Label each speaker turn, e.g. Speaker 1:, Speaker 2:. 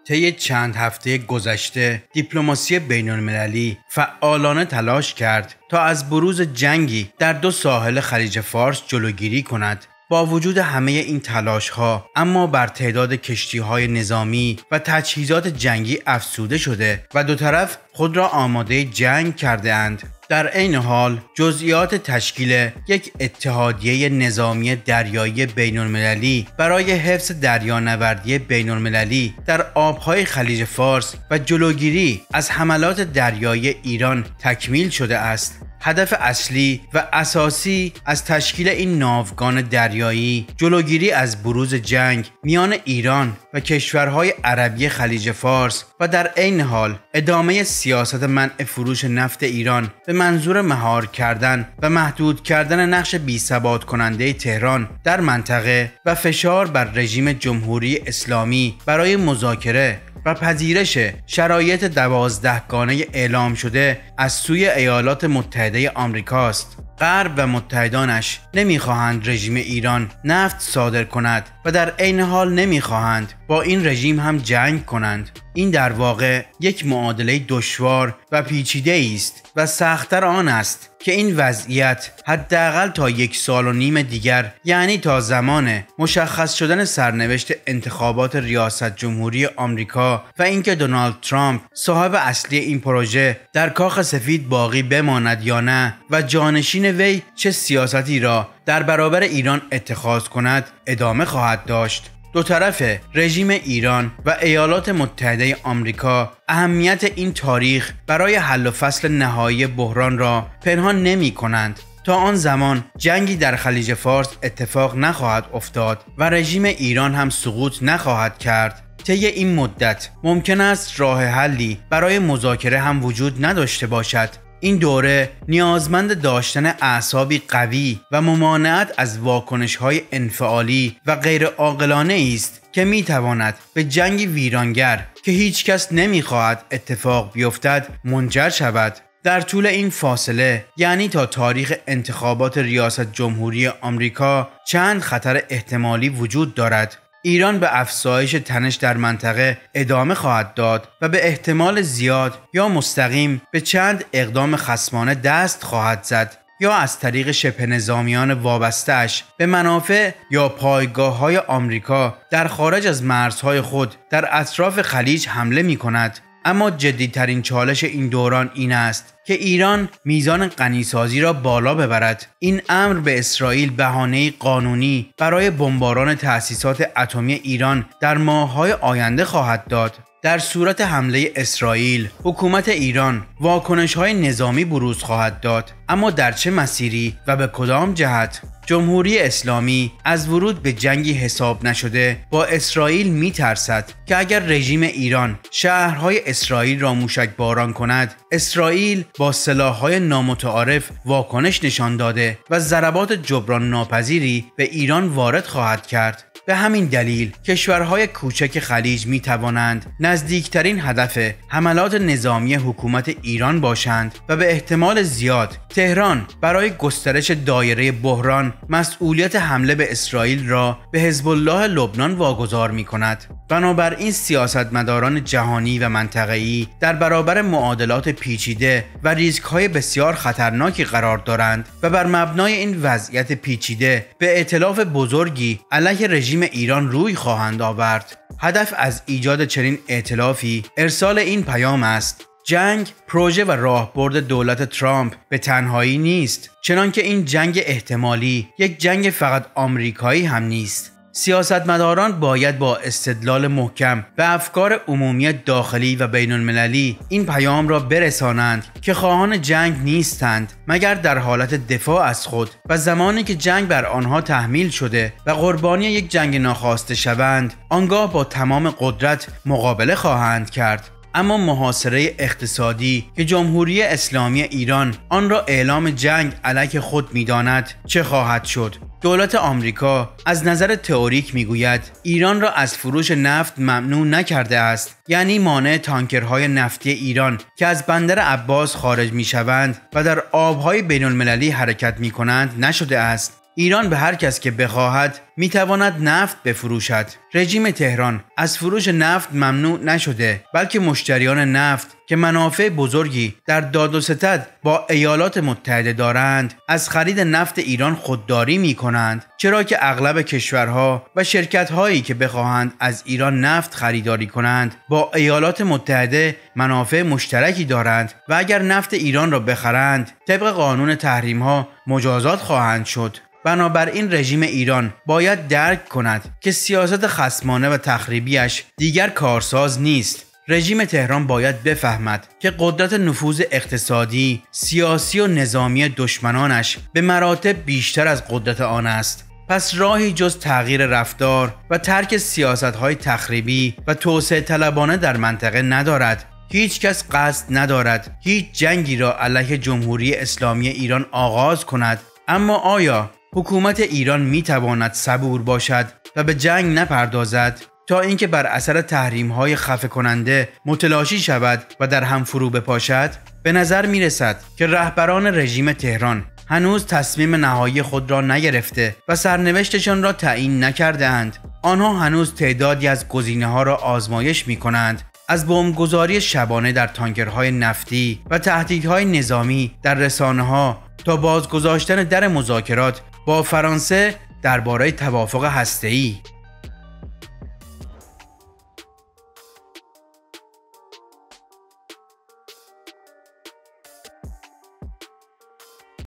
Speaker 1: طی چند هفته گذشته دیپلماسی بین‌المللی فعالانه تلاش کرد تا از بروز جنگی در دو ساحل خلیج فارس جلوگیری کند. با وجود همه این تلاش‌ها اما بر تعداد کشتی‌های نظامی و تجهیزات جنگی افزوده شده و دو طرف خود را آماده جنگ کرده اند. در عین حال جزئیات تشکیل یک اتحادیه نظامی دریایی بین‌المللی برای حفظ دریانوردی بین‌المللی در آب‌های خلیج فارس و جلوگیری از حملات دریایی ایران تکمیل شده است. هدف اصلی و اساسی از تشکیل این ناوگان دریایی جلوگیری از بروز جنگ میان ایران و کشورهای عربی خلیج فارس و در عین حال ادامه سیاست منع فروش نفت ایران به منظور مهار کردن و محدود کردن نقش بی‌ثبات کننده تهران در منطقه و فشار بر رژیم جمهوری اسلامی برای مذاکره و پذیرش شرایط 12گانه اعلام شده از سوی ایالات متحده آمریکاست. غرب و متحدانش نمیخواهند رژیم ایران نفت صادر کند و در عین حال نمیخواهند با این رژیم هم جنگ کنند. این در واقع یک معادله دشوار و پیچیده است و سخت‌تر آن است که این وضعیت حداقل تا 1.5 سال دیگر، یعنی تا زمان مشخص شدن سرنوشت انتخابات ریاست جمهوری آمریکا و اینکه دونالد ترامپ صاحب اصلی این پروژه در کاخ سفید باقی بماند یا نه و جانشین وی چه سیاستی را در برابر ایران اتخاذ کند ادامه خواهد داشت. دو طرف رژیم ایران و ایالات متحده آمریکا اهمیت این تاریخ برای حل و فصل نهایی بحران را پنهان نمی کنند. تا آن زمان جنگی در خلیج فارس اتفاق نخواهد افتاد و رژیم ایران هم سقوط نخواهد کرد. طی این مدت ممکن است راه حلی برای مذاکره هم وجود نداشته باشد. این دوره نیازمند داشتن اعصابی قوی و ممانعت از واکنش‌های انفعالی و غیر عاقلانه است که می‌تواند به جنگی ویرانگر که هیچ کس نمی‌خواهد اتفاق بیفتد منجر شود. در طول این فاصله، یعنی تا تاریخ انتخابات ریاست جمهوری آمریکا، چند خطر احتمالی وجود دارد. ایران به افزایش تنش در منطقه ادامه خواهد داد و به احتمال زیاد یا مستقیم به چند اقدام خصمانه دست خواهد زد یا از طریق شبه نظامیان وابسته‌اش به منافع یا پایگاه‌های آمریکا در خارج از مرزهای خود در اطراف خلیج حمله می کند. اما جدی‌ترین چالش این دوران این است که ایران میزان غنیسازی را بالا ببرد. این امر به اسرائیل بهانه‌ای قانونی برای بمباران تأسیسات اتمی ایران در ماه‌های آینده خواهد داد. در صورت حمله اسرائیل، حکومت ایران واکنش‌های نظامی بروز خواهد داد، اما در چه مسیری و به کدام جهت؟ جمهوری اسلامی از ورود به جنگی حساب نشده با اسرائیل می‌ترسد که اگر رژیم ایران شهرهای اسرائیل را موشک باران کند، اسرائیل با سلاح‌های نامتعارف واکنش نشان داده و ضربات جبران ناپذیری به ایران وارد خواهد کرد. به همین دلیل کشورهای کوچک خلیج می توانند نزدیکترین هدف حملات نظامی حکومت ایران باشند و به احتمال زیاد تهران برای گسترش دایره بحران مسئولیت حمله به اسرائیل را به حزب الله لبنان واگذار می کند. بنابراین سیاستمداران جهانی و منطقه‌ای در برابر معادلات پیچیده و ریسک‌های بسیار خطرناکی قرار دارند و بر مبنای این وضعیت پیچیده به ائتلاف بزرگی علیه رژیم ایران روی خواهند آورد. هدف از ایجاد چنین ائتلافی ارسال این پیام است: جنگ، پروژه و راهبرد دولت ترامپ به تنهایی نیست، چنانکه این جنگ احتمالی یک جنگ فقط آمریکایی هم نیست. سیاستمداران باید با استدلال محکم و افکار عمومی داخلی و بین‌المللی این پیام را برسانند که خواهان جنگ نیستند مگر در حالت دفاع از خود و زمانی که جنگ بر آنها تحمیل شده و قربانی یک جنگ ناخواسته شوند، آنگاه با تمام قدرت مقابله خواهند کرد. اما محاصره اقتصادی که جمهوری اسلامی ایران آن را اعلام جنگ علیه خود می‌داند چه خواهد شد؟ دولت آمریکا از نظر تئوریک میگوید ایران را از فروش نفت ممنوع نکرده است، یعنی مانع تانکرهای نفتی ایران که از بندر عباس خارج میشوند و در آبهای بین المللی حرکت میکنند نشده است. ایران به هر کس که بخواهد میتواند نفت بفروشد. رژیم تهران از فروش نفت ممنوع نشده، بلکه مشتریان نفت که منافع بزرگی در داد و ستد با ایالات متحده دارند از خرید نفت ایران خودداری می کنند، چرا که اغلب کشورها و شرکت‌هایی که بخواهند از ایران نفت خریداری کنند با ایالات متحده منافع مشترکی دارند و اگر نفت ایران را بخرند طبق قانون تحریم‌ها مجازات خواهند شد. بنابراین رژیم ایران باید درک کند که سیاست خصمانه و تخریبیش دیگر کارساز نیست. رژیم تهران باید بفهمد که قدرت نفوذ اقتصادی، سیاسی و نظامی دشمنانش به مراتب بیشتر از قدرت آن است. پس راهی جز تغییر رفتار و ترک سیاست‌های تخریبی و توسعه طلبانه در منطقه ندارد. هیچ کس قصد ندارد هیچ جنگی را علیه جمهوری اسلامی ایران آغاز کند، اما آیا حکومت ایران میتواند صبور باشد و به جنگ نپردازد تا اینکه بر اثر تحریم‌های خفه کننده متلاشی شود و در هم فرو بپاشد؟ به نظر میرسد که رهبران رژیم تهران هنوز تصمیم نهایی خود را نگرفته و سرنوشتشان را تعیین نکرده‌اند. آنها هنوز تعدادی از گزینه‌ها را آزمایش می‌کنند، از بمبگذاری شبانه در تانکرهای نفتی و تهدیدهای نظامی در رسانه‌ها تا بازگذاشتن در مذاکرات با فرانسه درباره توافق هسته‌ای.